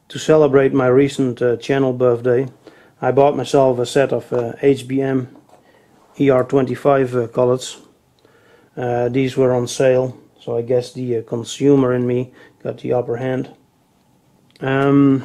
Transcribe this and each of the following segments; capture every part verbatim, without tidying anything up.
To celebrate my recent uh, channel birthday, I bought myself a set of uh, H B M E R twenty-five uh, collets. Uh, these were on sale, so I guess the uh, consumer in me got the upper hand. Um,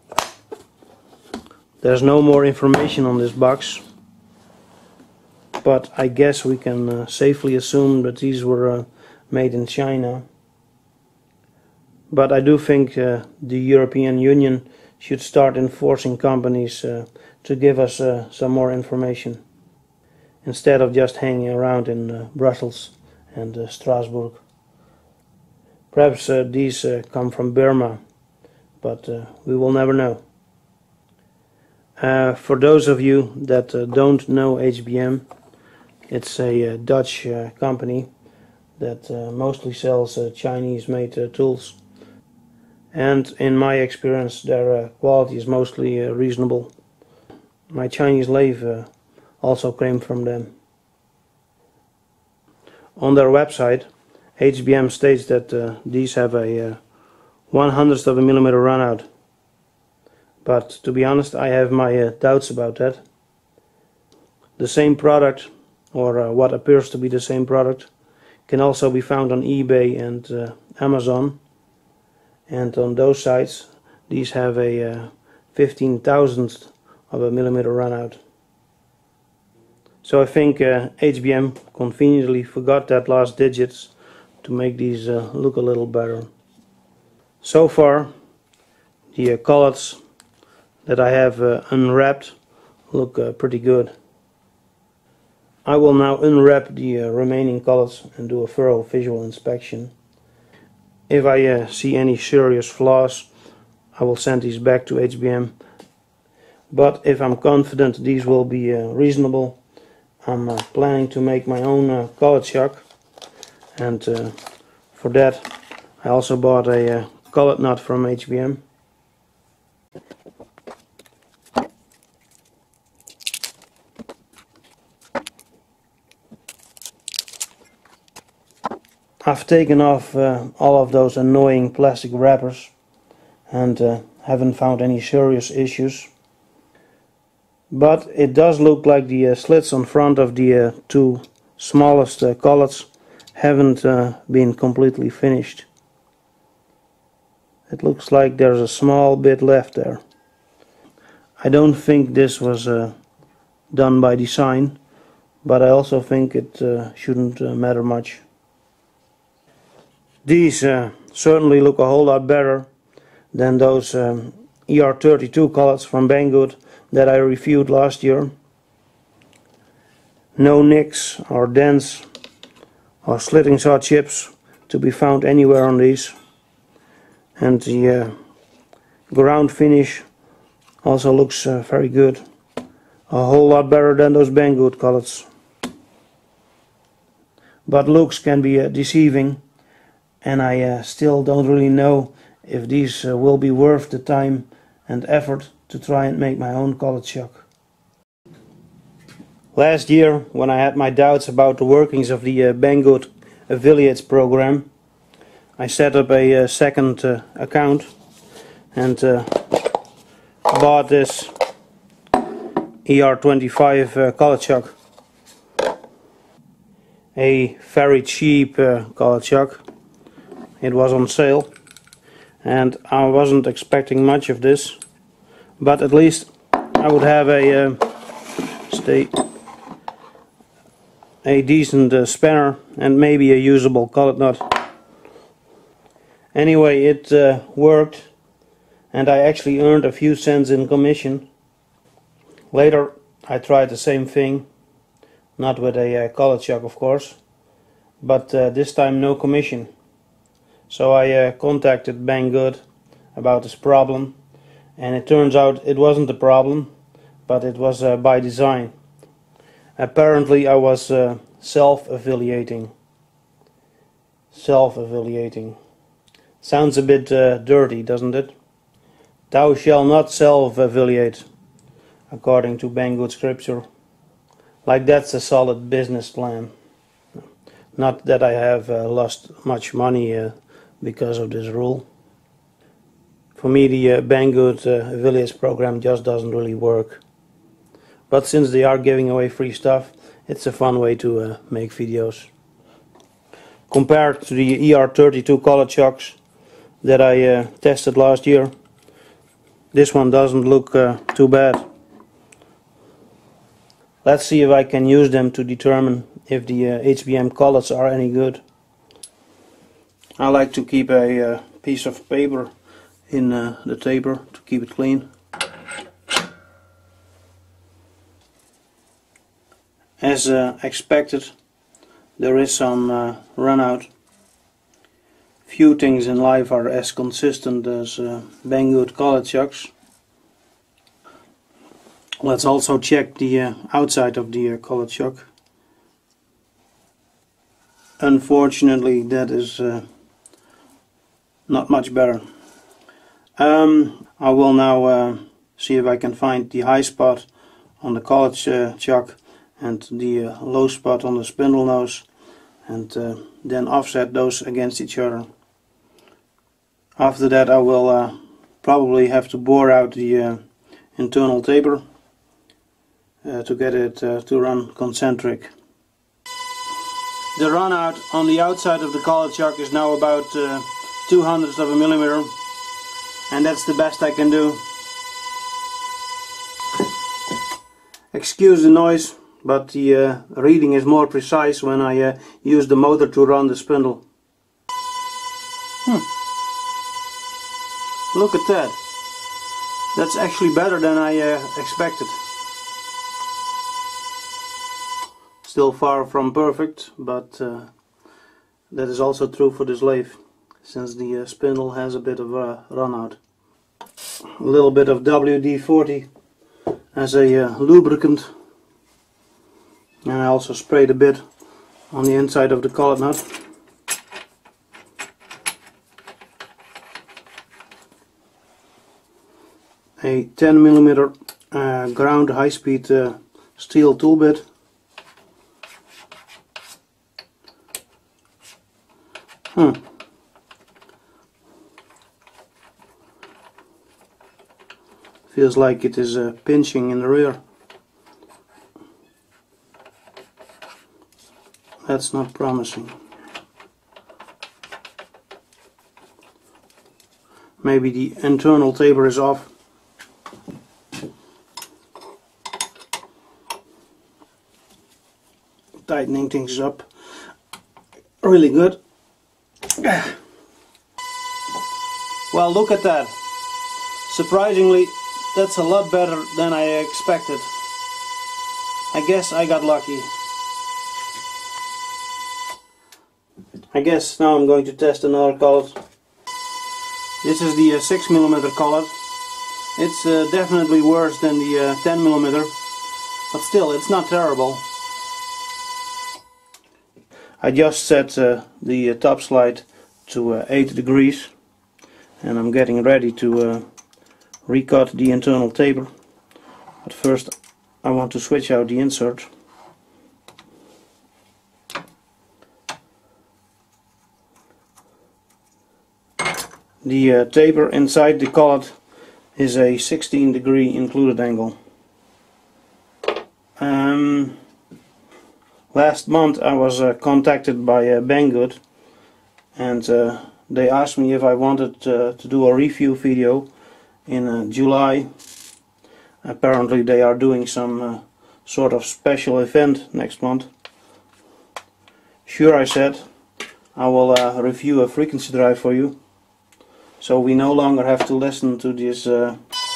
there's no more information on this box, but I guess we can uh, safely assume that these were uh, made in China. But I do think uh, the European Union should start enforcing companies uh, to give us uh, some more information, instead of just hanging around in uh, Brussels and uh, Strasbourg. Perhaps uh, these uh, come from Burma, but uh, we will never know. Uh, for those of you that uh, don't know H B M, it's a uh, Dutch uh, company that uh, mostly sells uh, Chinese-made uh, tools. And in my experience, their uh, quality is mostly uh, reasonable. My Chinese lathe uh, also came from them. On their website, H B M states that uh, these have a uh, one hundredth of a millimeter runout. But to be honest, I have my uh, doubts about that. The same product, or uh, what appears to be the same product, can also be found on eBay and uh, Amazon. And on those sites, these have a uh, fifteen thousandth of a millimeter runout. So I think uh, H B M conveniently forgot that last digits to make these uh, look a little better. So far, the uh, collets that I have uh, unwrapped look uh, pretty good. I will now unwrap the uh, remaining collets and do a thorough visual inspection. If I uh, see any serious flaws, I will send these back to H B M. But if I'm confident these will be uh, reasonable, I'm uh, planning to make my own uh, collet shock. And uh, for that, I also bought a uh, collet nut from H B M. I've taken off uh, all of those annoying plastic wrappers and uh, haven't found any serious issues. But it does look like the uh, slits on front of the uh, two smallest uh, collets haven't uh, been completely finished. It looks like there's a small bit left there. I don't think this was uh, done by design, but I also think it uh, shouldn't uh, matter much. These uh, certainly look a whole lot better than those um, E R thirty-two collets from Banggood that I reviewed last year. No nicks or dents or slitting saw chips to be found anywhere on these. And the uh, ground finish also looks uh, very good. A whole lot better than those Banggood collets. But looks can be uh, deceiving. And I uh, still don't really know if these uh, will be worth the time and effort to try and make my own collet shock. Last year, when I had my doubts about the workings of the uh, Banggood affiliates program, I set up a uh, second uh, account and uh, bought this E R twenty-five uh, collet shock. A very cheap uh, collet shock. It was on sale and I wasn't expecting much of this, but at least I would have a uh, stay, a decent uh, spanner and maybe a usable collet nut. Anyway, it uh, worked and I actually earned a few cents in commission. Later I tried the same thing, not with a uh, collet shock of course, but uh, this time no commission. So I uh, contacted Banggood about this problem, and it turns out it wasn't a problem, but it was uh, by design. Apparently I was uh, self-affiliating. Self-affiliating. Sounds a bit uh, dirty, doesn't it? Thou shalt not self-affiliate, according to Banggood scripture. Like that's a solid business plan. Not that I have uh, lost much money uh, because of this rule. For me, the uh, Banggood uh, affiliates program just doesn't really work. But since they are giving away free stuff, it's a fun way to uh, make videos. Compared to the E R thirty-two collet shocks that I uh, tested last year, this one doesn't look uh, too bad. Let's see if I can use them to determine if the uh, H B M collets are any good. I like to keep a uh, piece of paper in uh, the taper to keep it clean. As uh, expected, there is some uh, run out. Few things in life are as consistent as uh, Banggood collet shocks. Let's also check the uh, outside of the uh, collet shock. Unfortunately, that is uh, not much better. Um, I will now uh, see if I can find the high spot on the collet uh, shock and the uh, low spot on the spindle nose, and uh, then offset those against each other. After that, I will uh, probably have to bore out the uh, internal taper uh, to get it uh, to run concentric. The run out on the outside of the collet shock is now about uh, two hundredths of a millimeter, and that's the best I can do. Excuse the noise, but the uh, reading is more precise when I uh, use the motor to run the spindle. Hmm. Look at that. That's actually better than I uh, expected. Still far from perfect, but uh, that is also true for this lathe, since the uh, spindle has a bit of a run out. A little bit of W D forty as a uh, lubricant, and I also sprayed a bit on the inside of the collet nut. A ten millimeter uh, ground high speed uh, steel tool bit. Hmm. Feels like it is uh, pinching in the rear. That's not promising. Maybe the internal taper is off. Tightening things up really good. Well, look at that. Surprisingly, that's a lot better than I expected. I guess I got lucky. I guess now I'm going to test another collet. This is the uh, six millimeter collet. It's uh, definitely worse than the uh, ten millimeter, but still, it's not terrible. I just set uh, the uh, top slide to uh, eight degrees, and I'm getting ready to uh, recut the internal taper. But first I want to switch out the insert. The uh, taper inside the collet is a sixteen degree included angle. Um, last month I was uh, contacted by uh, Banggood, and uh, they asked me if I wanted uh, to do a review video in uh, July. Apparently they are doing some uh, sort of special event next month. Sure, I said, I will uh, review a frequency drive for you, so we no longer have to listen to this uh,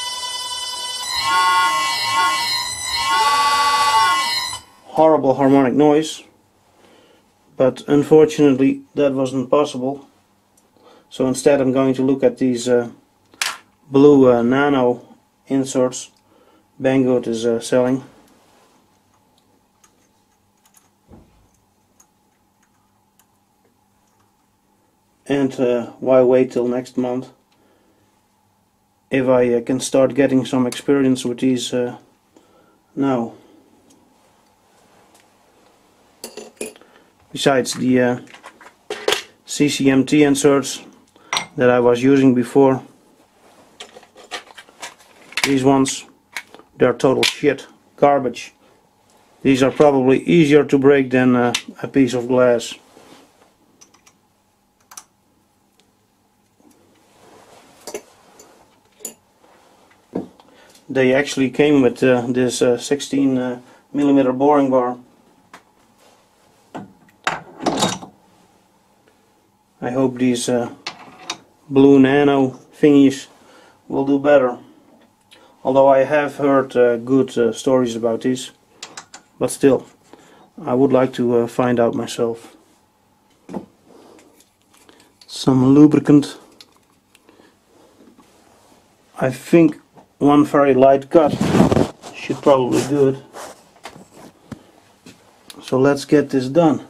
horrible harmonic noise. But unfortunately that wasn't possible, so instead I'm going to look at these uh, blue uh, nano inserts Banggood is uh, selling. And uh, why wait till next month if I uh, can start getting some experience with these uh, now. Besides the uh, C C M T inserts that I was using before, These ones, they're total shit, garbage. These are probably easier to break than uh, a piece of glass. They actually came with uh, this uh, sixteen uh, millimeter boring bar. I hope these uh, blue nano thingies will do better. Although I have heard uh, good uh, stories about these, but still, I would like to uh, find out myself. Some lubricant. I think one very light cut should probably do it. So let's get this done.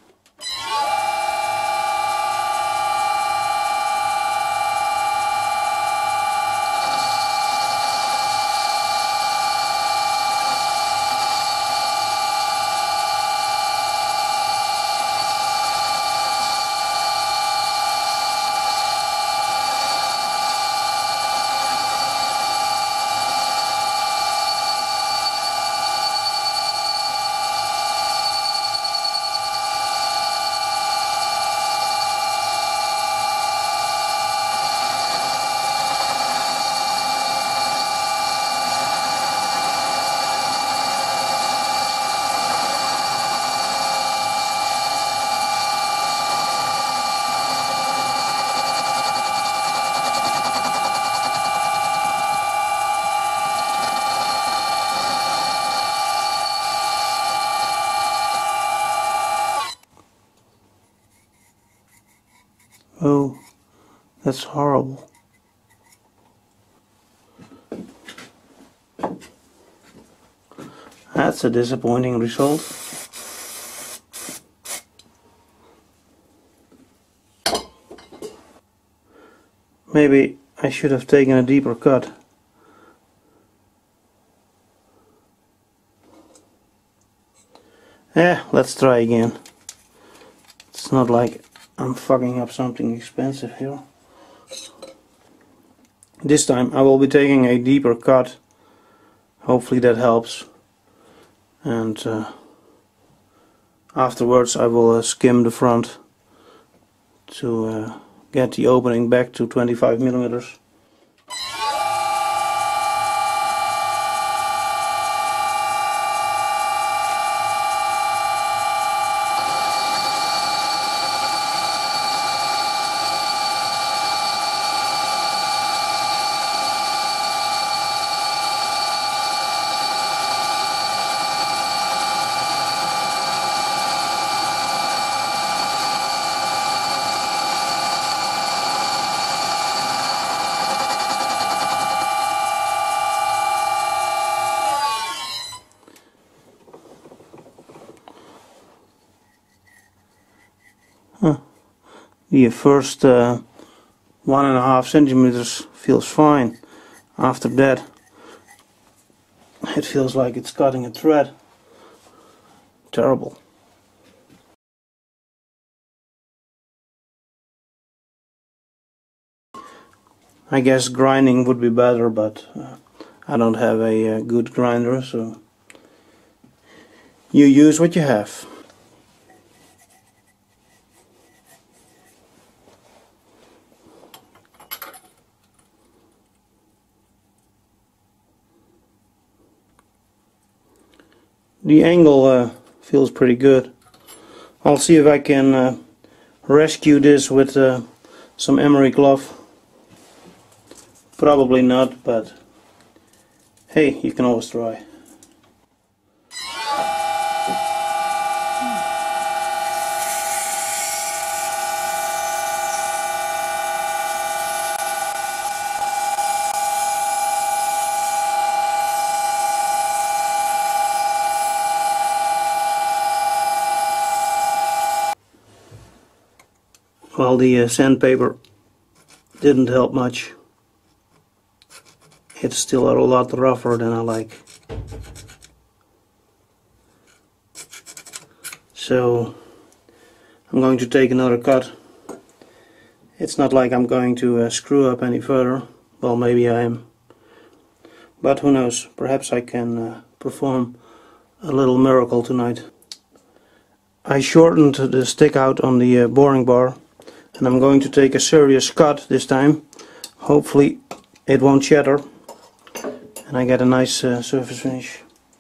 Oh, that's horrible. That's a disappointing result. Maybe I should have taken a deeper cut. Eh, let's try again. It's not like I'm fucking up something expensive here. This time I will be taking a deeper cut. Hopefully that helps. And uh, afterwards I will uh, skim the front to uh, get the opening back to twenty-five millimeters. Huh. The first uh, one and a half centimeters feels fine. After that, it feels like it's cutting a thread. Terrible. I guess grinding would be better, but uh, I don't have a uh, good grinder, so you use what you have. The angle uh, feels pretty good. I'll see if I can uh, rescue this with uh, some emery cloth. Probably not, but hey, you can always try. Well, the uh, sandpaper didn't help much. It's still a lot rougher than I like. So I'm going to take another cut. It's not like I'm going to uh, screw up any further. Well, maybe I am. But who knows, perhaps I can uh, perform a little miracle tonight. I shortened the stick out on the uh, boring bar, and I'm going to take a serious cut this time. Hopefully it won't shatter and I get a nice uh, surface finish.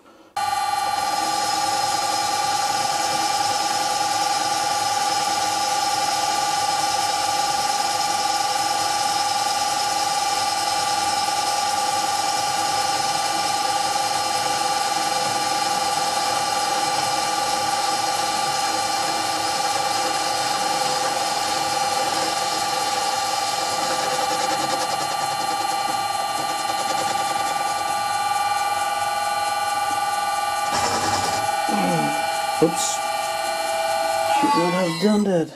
Oops, should not have done that.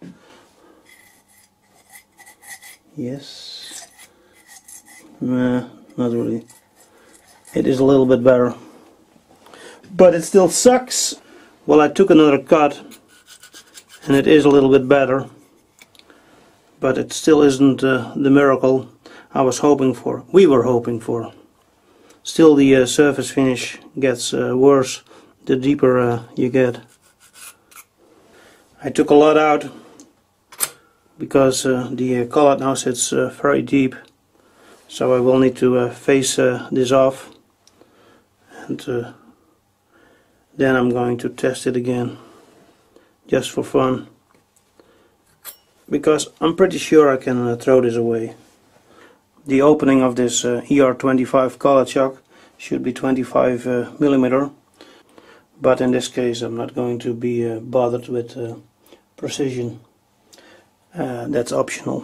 Yes, nah, not really. It is a little bit better, but it still sucks. Well, I took another cut and it is a little bit better, but it still isn't uh, the miracle I was hoping for, we were hoping for. Still the uh, surface finish gets uh, worse the deeper uh, you get. I took a lot out because uh, the uh, collet now sits uh, very deep, so I will need to uh, face uh, this off, and uh, then I'm going to test it again just for fun, because I'm pretty sure I can uh, throw this away. The opening of this uh, E R twenty-five collet chuck should be twenty-five uh, millimeter. But in this case I'm not going to be uh, bothered with uh, precision. Uh, that's optional.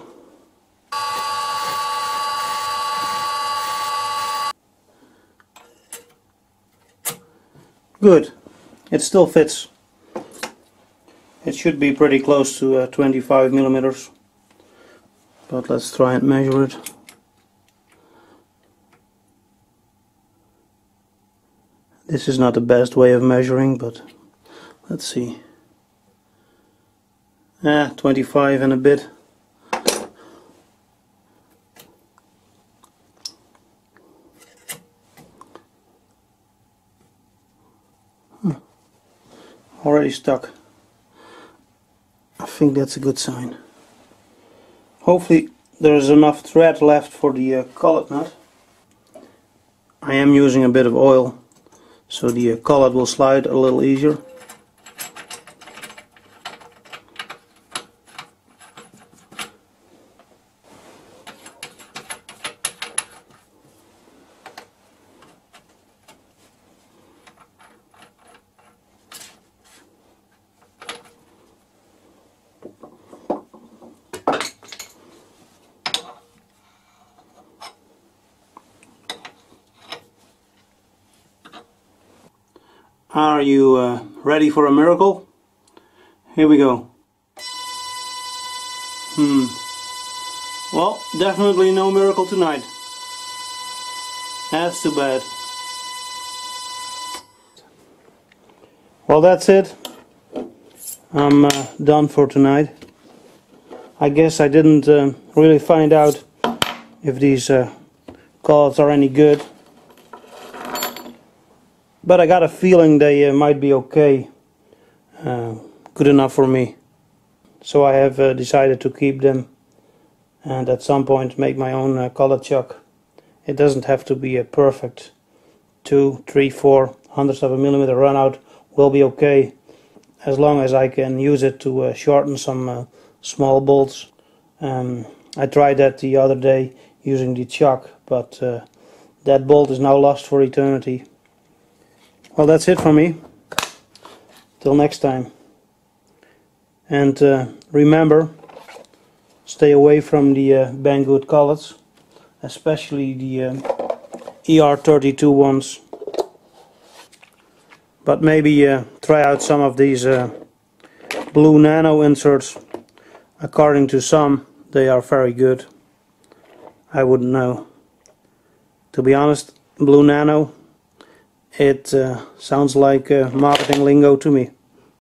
Good. It still fits. It should be pretty close to uh, twenty-five millimeters. But let's try and measure it. This is not the best way of measuring, but let's see. Ah, twenty-five and a bit. Hmm. Already stuck. I think that's a good sign. Hopefully there is enough thread left for the uh, collet nut. I am using a bit of oil, so the uh, collet will slide a little easier. Are you uh, ready for a miracle? Here we go. Hmm. Well, definitely no miracle tonight. That's too bad. Well, that's it. I'm uh, done for tonight. I guess I didn't uh, really find out if these uh, collets are any good. But I got a feeling they uh, might be okay, uh, good enough for me. So I have uh, decided to keep them and at some point make my own uh, collet chuck. It doesn't have to be a perfect two, three, four hundredths of a millimeter run out. Will be okay as long as I can use it to uh, shorten some uh, small bolts. Um, I tried that the other day using the chuck, but uh, that bolt is now lost for eternity. Well, that's it for me. Till next time. And uh, remember, stay away from the uh, Banggood collets, especially the uh, E R thirty-two ones. But maybe uh, try out some of these uh, blue nano inserts. According to some, they are very good. I wouldn't know. To be honest, blue nano, it uh, sounds like uh, marketing lingo to me.